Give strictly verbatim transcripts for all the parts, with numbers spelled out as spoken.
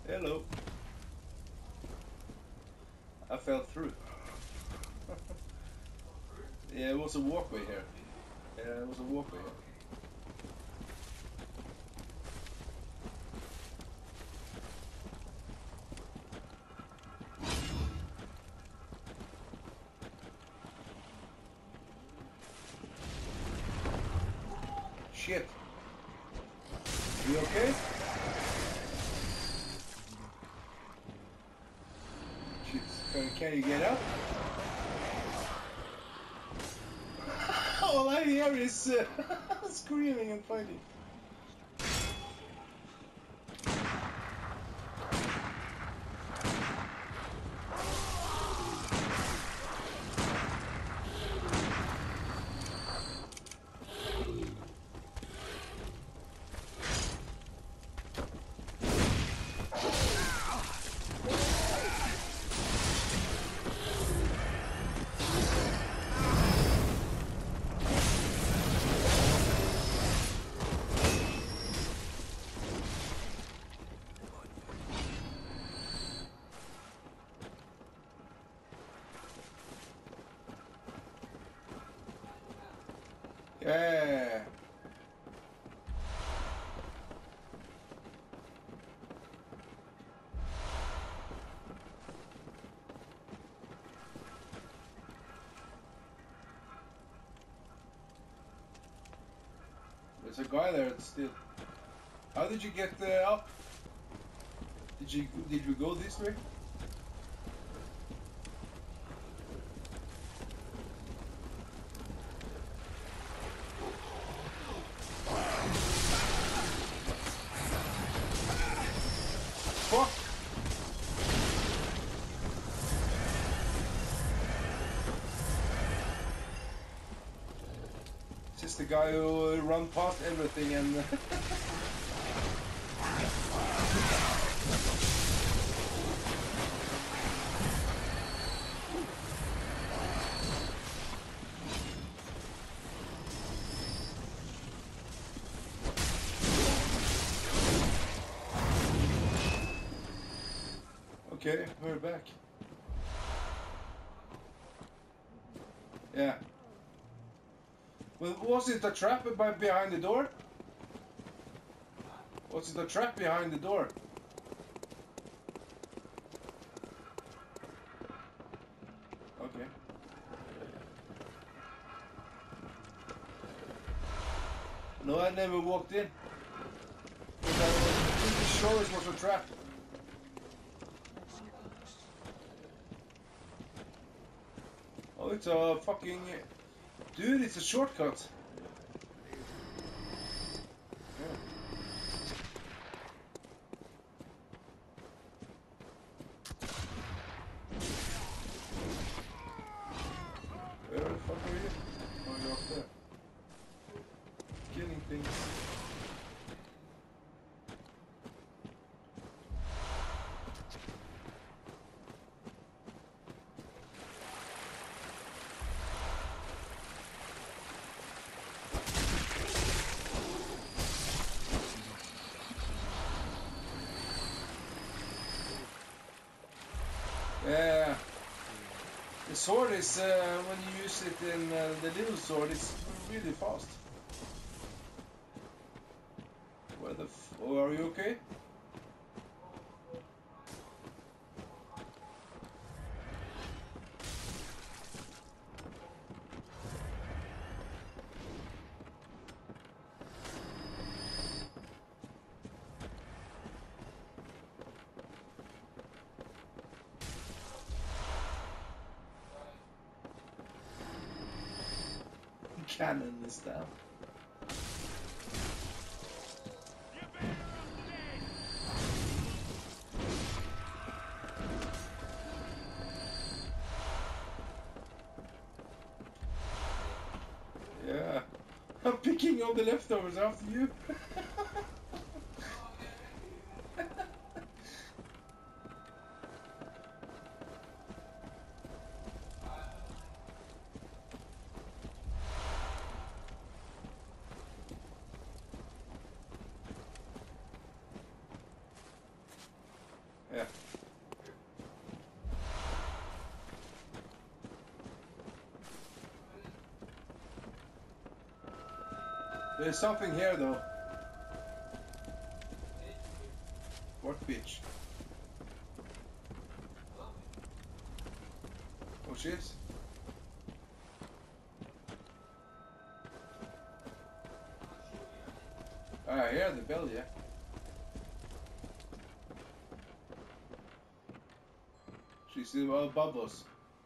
Hello. I fell through. Yeah, it was a walkway here. Yeah, it was a walkway here. Shit. You okay? Shit. Can, can you get up? All I hear is uh, screaming and fighting. Yeah. There's a guy there still. How did you get uh, up? Did you did you go this way? Fuck! Just the guy who uh, run past everything and. Okay, we're back. Yeah. Well, was it a trap by behind the door? Was it a trap behind the door? Okay. No, I never walked in. But I was pretty sure it was a trap. Oh, it's a fucking... Dude, it's a shortcut. Yeah. Where the fuck are you? Oh, you're up there. Killing things. Yeah. The sword is, uh, when you use it in uh, the little sword, it's really fast. Where the f... Oh, are you okay? Cannon is down. Yeah. I'm picking all the leftovers after you. There's something here though. What bitch? Oh, she is? Ah, I hear the bell, yeah. She's above us.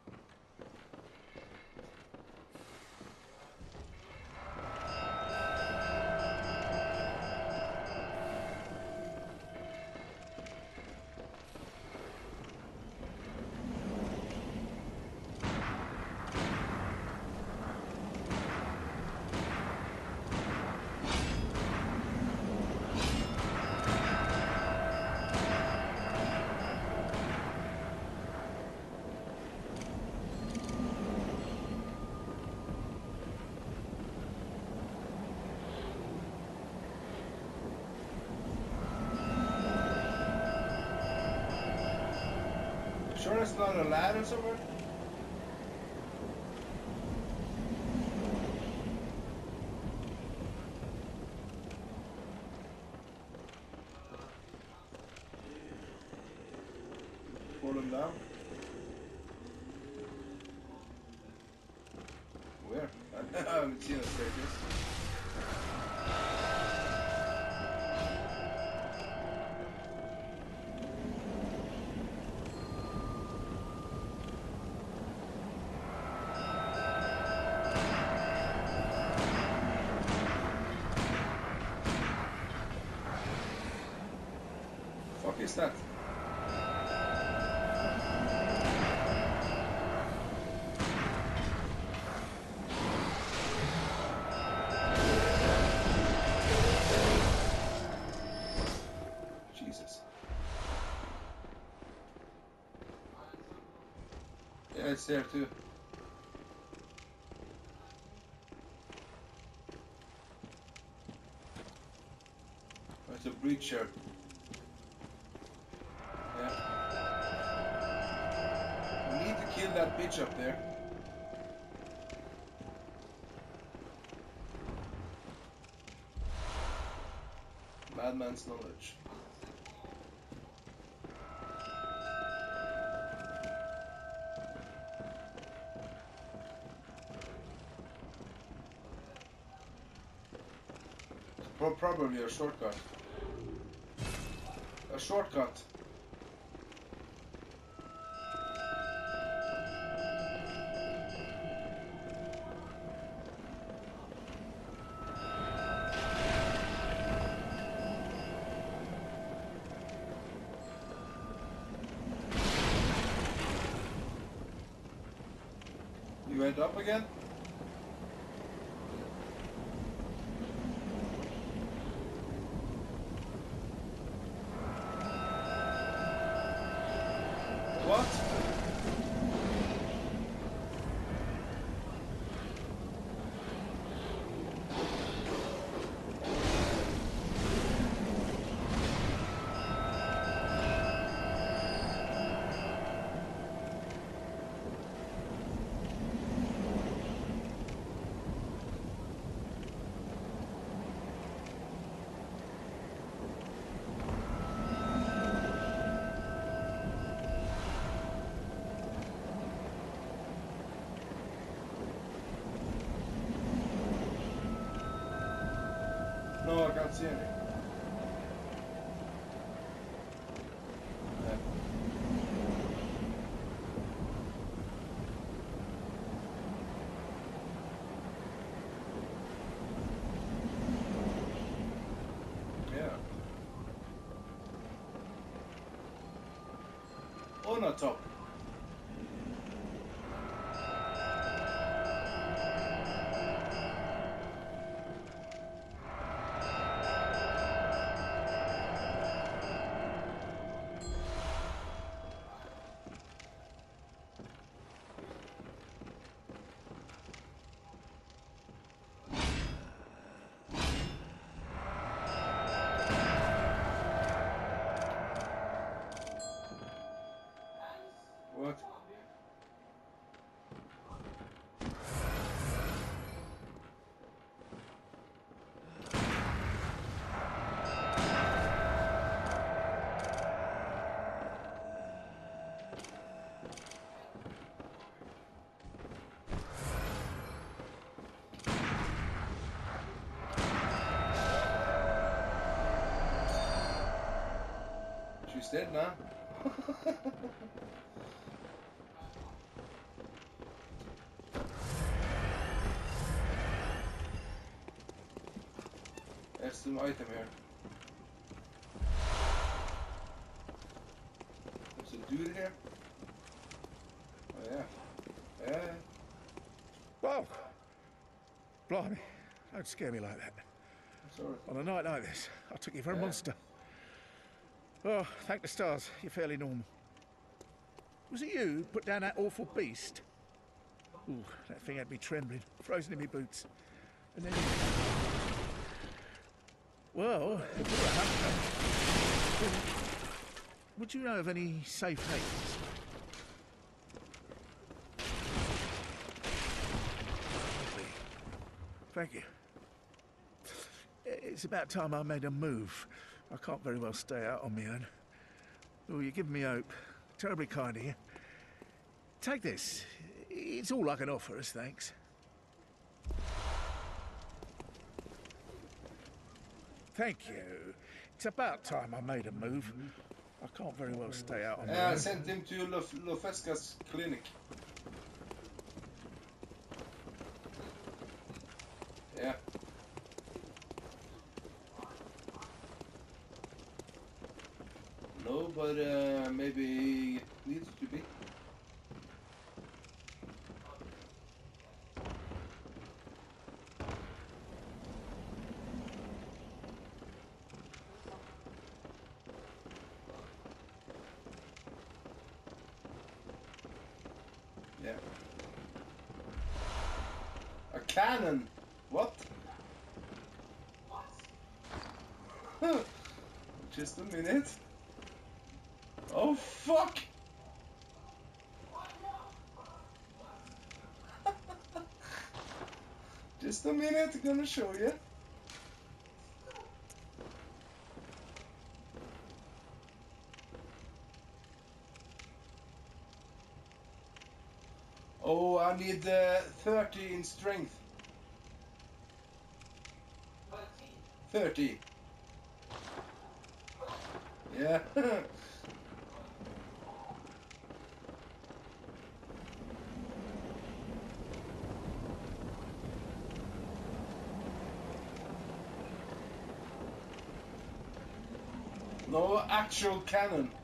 Sure it's not a ladder somewhere? Pull him down. Where? I haven't seen a staircase. Fuck is that? Jesus. Yeah, it's there too. There's a breach here. Yeah. We need to kill that bitch up there. Madman's knowledge. Pro probably a shortcut. A shortcut. You went up again? What? No, I can't see any. Yeah. Yeah. On a top. She's dead now. There's some item here. There's a dude here. Oh yeah. Yeah. Whoa! Blimey, don't scare me like that. I'm sorry. On a night like this, I took you for a Yeah. monster. Oh, thank the stars, you're fairly normal. Was it you who put down that awful beast? Ooh, that thing had me trembling, frozen in my boots. And then... Well, if you're a hunter, then would you know of any safe havens? Lovely. Thank you. It's about time I made a move. I can't very well stay out on my own. Oh, you're giving me hope. Terribly kind of you. Take this. It's all I can offer as thanks. Thank you. It's about time I made a move. I can't very well stay out on my Yeah, I own. sent him to Lof Lofesca's clinic. Yeah. No, but uh, maybe it needs to be. Yeah. A cannon! What? Huh. Just a minute. Oh fuck! Just a minute, gonna show you. Oh, I need uh, thirty in strength. thirty. Yeah. No actual cannon.